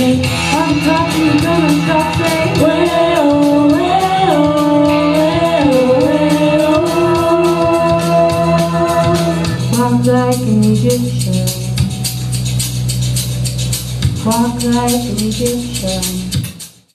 say, I'm talking, you're gonna stop saying, walk like an Egyptian, walk like an Egyptian.